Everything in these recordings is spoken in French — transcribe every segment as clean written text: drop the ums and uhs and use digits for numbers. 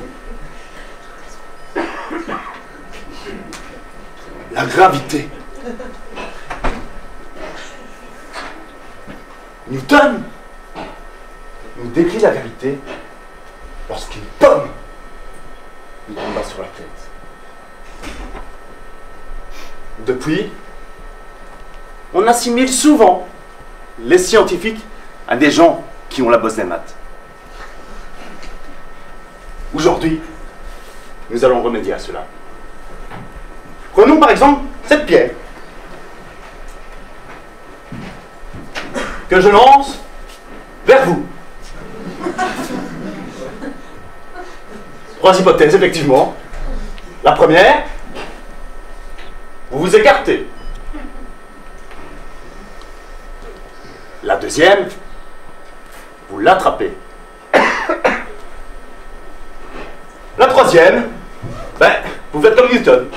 La gravité. Newton nous décrit la gravité lorsqu'une pomme lui tomba sur la tête. Depuis, on assimile souvent les scientifiques à des gens qui ont la bosse des maths. Aujourd'hui, nous allons remédier à cela. Prenons par exemple cette pierre que je lance vers vous. 3 hypothèses, effectivement. La première, vous vous écartez. La deuxième, vous l'attrapez. La troisième, vous faites comme Newton.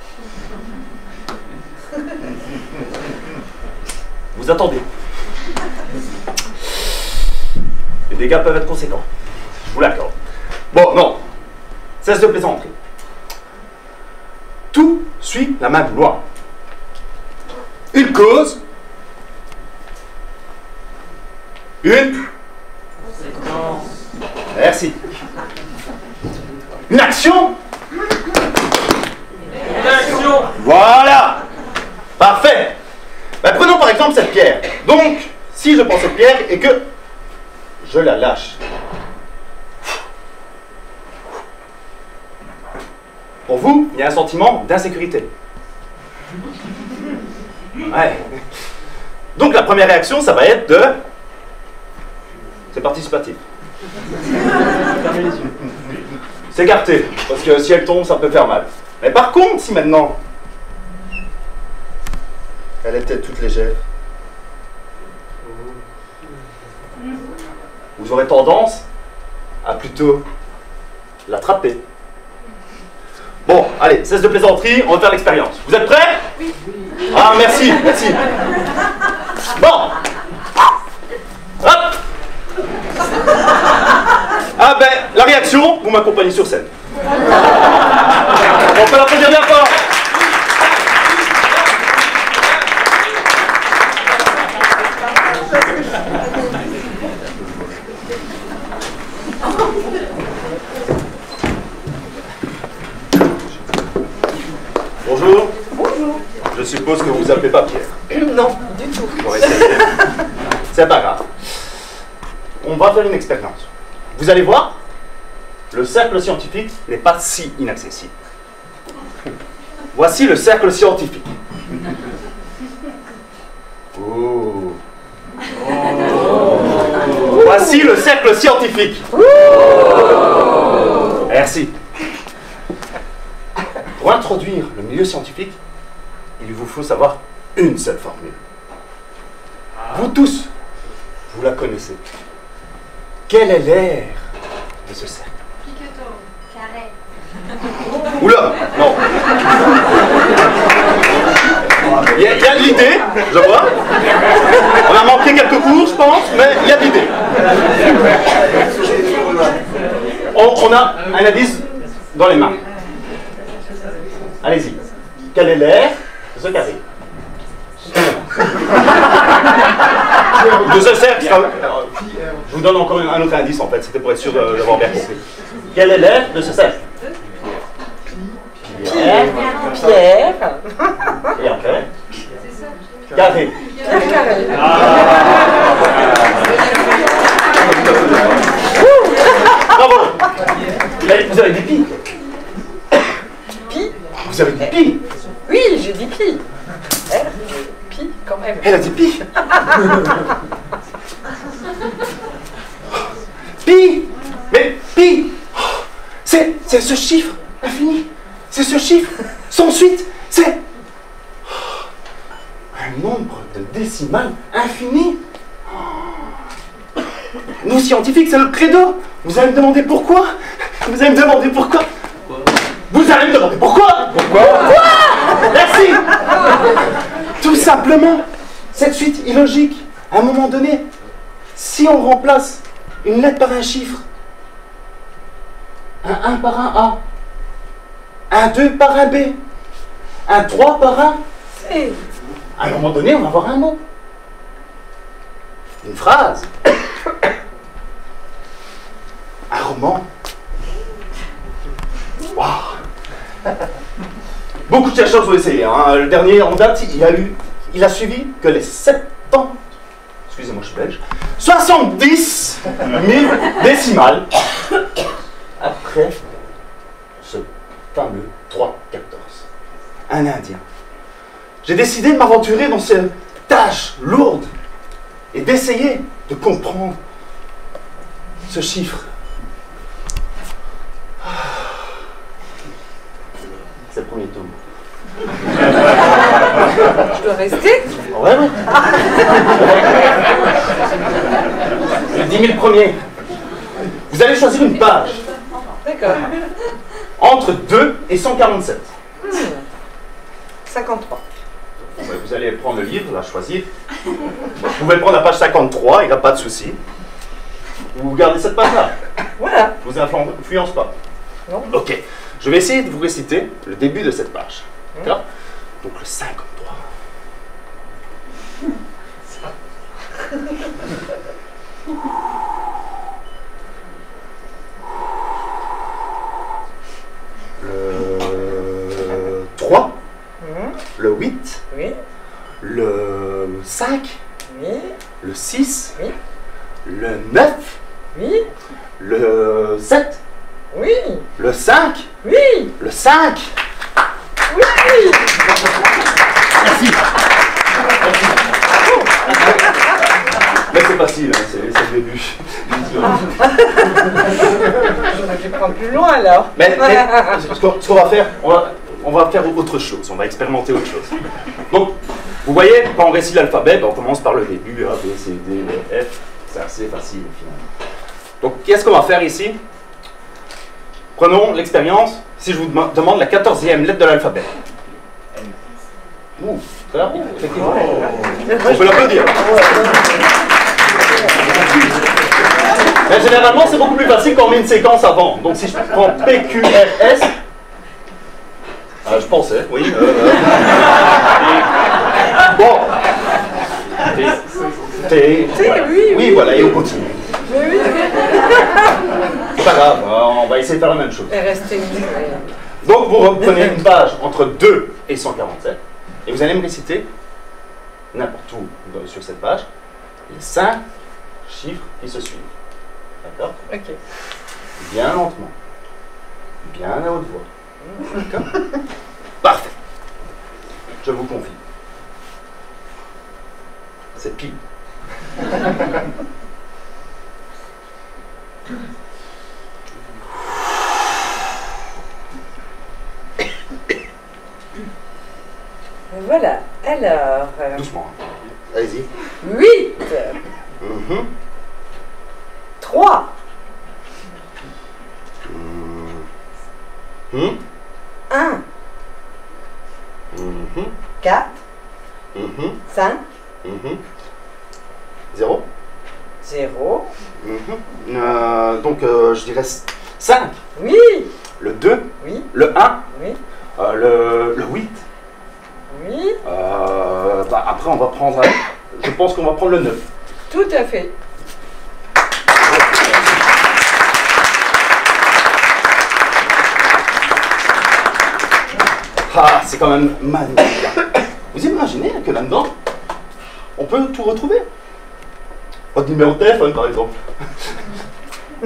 Vous attendez. Les dégâts peuvent être conséquents. Je vous l'accorde. Bon, non. Cesse de plaisanterie. Tout suit la même loi. Une cause. Une conséquence. Merci. Une action. Une action. Voilà. Parfait. Prenons par exemple cette pierre. Donc, si je prends cette pierre et que je la lâche. Pour vous, il y a un sentiment d'insécurité. Ouais. Donc la première réaction, ça va être de... C'est participatif. Fermez les yeux. S'écarter, parce que si elle tombe, ça peut faire mal. Mais par contre, si maintenant, elle était toute légère, vous aurez tendance à plutôt l'attraper. Bon, allez, cesse de plaisanterie, on va faire l'expérience. Vous êtes prêts? Oui. Ah, merci, merci. Bon. Hop. Ah la réaction, vous m'accompagnez sur scène. On peut l'applaudir bien fort. Bonjour. Bonjour. Je suppose que vous vous appelez pas Pierre. Non, du tout. C'est pas grave. On va faire une expérience. Vous allez voir, le cercle scientifique n'est pas si inaccessible. Voici le cercle scientifique. Oh. Voici le cercle scientifique. Merci. Pour introduire le milieu scientifique, il vous faut savoir une seule formule. Vous tous, vous la connaissez. Quel est l'air de ce cercle? Piquetot, carré. Oula, non. Il y a de l'idée, je vois. On a manqué quelques cours, je pense, mais il y a de l'idée. On a un indice dans les mains. Allez-y. Quel est l'air de ce carré? De ce cercle. Je vous donne encore un autre indice en fait, c'était pour être sûr d'avoir bien compris. Quel est l'air de ce cercle? Pierre. Pierre. Et après? Carré. Carré. Bravo. Mais vous avez dit pi. Pi. Vous avez dit pi. Oui, j'ai dit pi. Pi, quand même. Elle a dit pi. Pi. Mais pi. C'est ce chiffre infini. C'est ce chiffre sans suite. C'est un nombre de décimales infini. Nous, scientifiques, c'est notre credo. Vous allez me demander pourquoi? Vous allez me demander pourquoi? Vous allez me demander pourquoi? Pourquoi? Merci. Tout simplement, cette suite illogique, à un moment donné, si on remplace une lettre par un chiffre, un 1 par un A, un 2 par un B, un 3 par un C. À un moment donné, on va avoir un mot. Une phrase. Un roman. Waouh. Beaucoup de chercheurs ont essayé. Hein. Le dernier en date, il a suivi que les 7 ans, excusez-moi, je suis belge, 70 000 décimales après ce fameux 3-14. Un Indien. J'ai décidé de m'aventurer dans cette tâche lourde et d'essayer de comprendre ce chiffre. C'est le premier tour. Je dois rester? Ouais, ouais. Les 10 000 premiers. Vous allez choisir une page. D'accord. Entre 2 et 147. 53. Vous allez prendre le livre, là, choisir. Vous pouvez prendre la page 53, il n'y a pas de souci. Vous gardez cette page-là. Voilà. Je vous influence pas. Non. Ok. Je vais essayer de vous réciter le début de cette page. D'accord? Donc le 53. Le 3. Le 8. Oui. Le 5. Oui. Le 6. Oui. Le 9. Oui. Le 7. Oui. Le 5. Oui. Le 5. Oui. Merci. Mais c'est facile, hein, c'est le début. J'aurais dû prendre plus loin alors. Mais ce qu'on va faire, on va faire autre chose, on va expérimenter autre chose. Donc, vous voyez, quand on récite l'alphabet, on commence par le début, A, B, C, D, E, F, c'est assez facile finalement. Donc, qu'est-ce qu'on va faire ici? Prenons l'expérience, si je vous demande la 14e lettre de l'alphabet. Ouh, très rapide, effectivement. On peut l'applaudir. Mais généralement, c'est beaucoup plus facile quand on met une séquence avant. Donc, si je prends P, Q, R, S, je pensais, oui. Bon. Oui, voilà, et on continue. C'est pas grave, on va essayer de faire la même chose. Et rester. Donc, vous reprenez une page entre 2 et 147, et vous allez me réciter, n'importe où sur cette page, les 5 chiffres qui se suivent. D'accord? Ok. Bien lentement. Bien à haute voix. D'accord? Parfait. Je vous confie. C'est pile. Voilà. Alors. Doucement. Allez-y. 8. 3. 1. 4. 5. 0. 0. Donc, je dirais 5. Oui. Le 2. Oui. Le 1. Oui. Le 8. Oui. Après, on va prendre. Je pense qu'on va prendre le 9. Tout à fait. Ah, c'est quand même magnifique. Vous imaginez que là-dedans, on peut tout retrouver? Votre numéro de téléphone, par exemple. On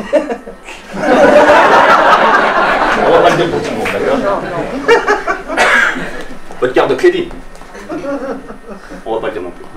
va pas le dire pour tout le monde, d'accord? Non. Votre carte de crédit. On va pas le dire non plus.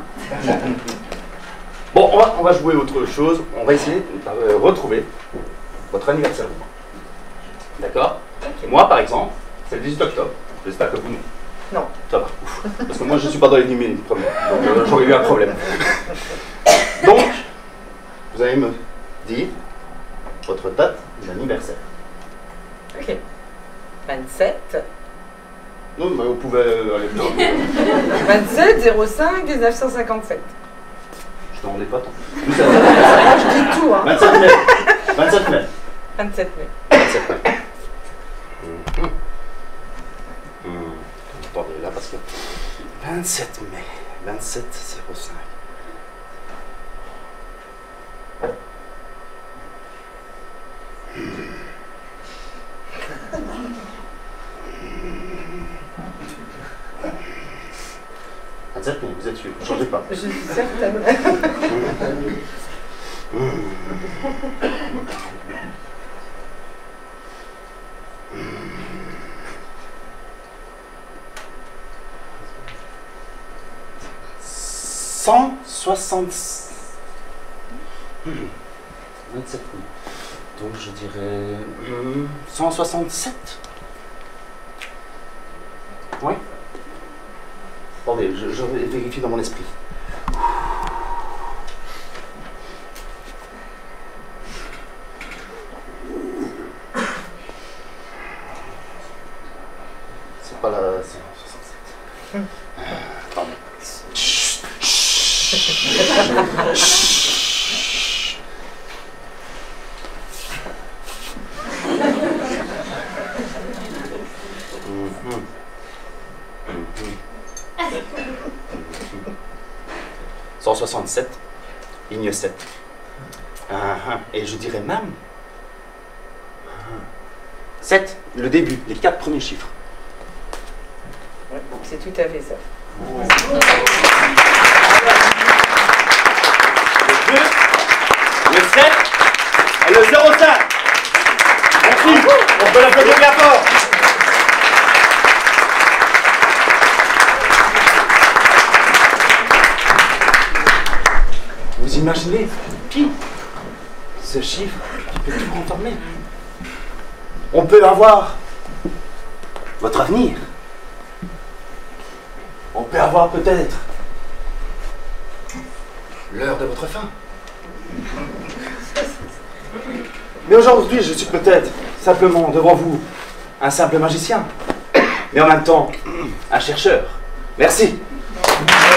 Bon, on va jouer autre chose. On va essayer de retrouver votre anniversaire. D'accord? Okay. Moi, par exemple, c'est le 18 octobre. J'espère que vous non. Non. Ça va. Ouf. Parce que moi, je ne suis pas dans les numéros premiers. Donc, j'aurais eu un problème. Donc, vous allez me dire votre date d'anniversaire. Ok. 27. Non, mais vous pouvez aller plus loin. 27 05 1957. Je ne demandais pas tant. Je dis tout, hein. 27 mai. 27 mai. 27 mai. 27 27 mai. Attendez, là, parce que... 27 mai. 27-05. Vous êtes sûr, ne changez pas. Je suis certaine. $160. 27 000. Donc je dirais 167. Oui. Attendez, je vérifie dans mon esprit. C'est pas la 167. Attendez. Chut, chut. Chut. Mhm. 167, ligne 7. Et je dirais même 7, le début, les 4 premiers chiffres. Ouais, c'est tout à fait ça. Le 2, le 7 et le 05. Merci, on peut l'applaudir bien fort. Vous imaginez, pi, ce chiffre qui peut tout transformer. On peut avoir votre avenir. On peut avoir peut-être l'heure de votre fin. Mais aujourd'hui, je suis peut-être simplement devant vous un simple magicien, mais en même temps un chercheur. Merci.